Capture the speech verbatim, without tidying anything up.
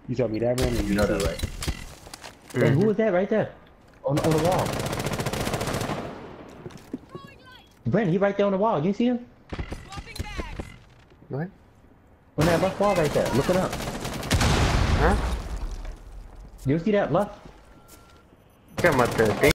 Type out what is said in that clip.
You saw me that man? You know that, right? Hey, mm-hmm. Who is that right there? On, on the wall. Brandon, he right there on the wall. You see him? What? On that left wall right there. Look it up. Huh? You see that left? Come up there.